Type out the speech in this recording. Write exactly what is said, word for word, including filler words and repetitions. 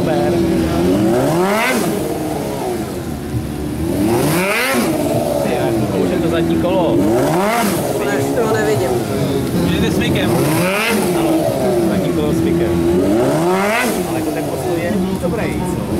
super. To už je to zadní kolo. Ne, to nevidím. Jdete s Mikem? Ano, zadní kolo s Mikem. Ale jako ten postoj je dobrý, co?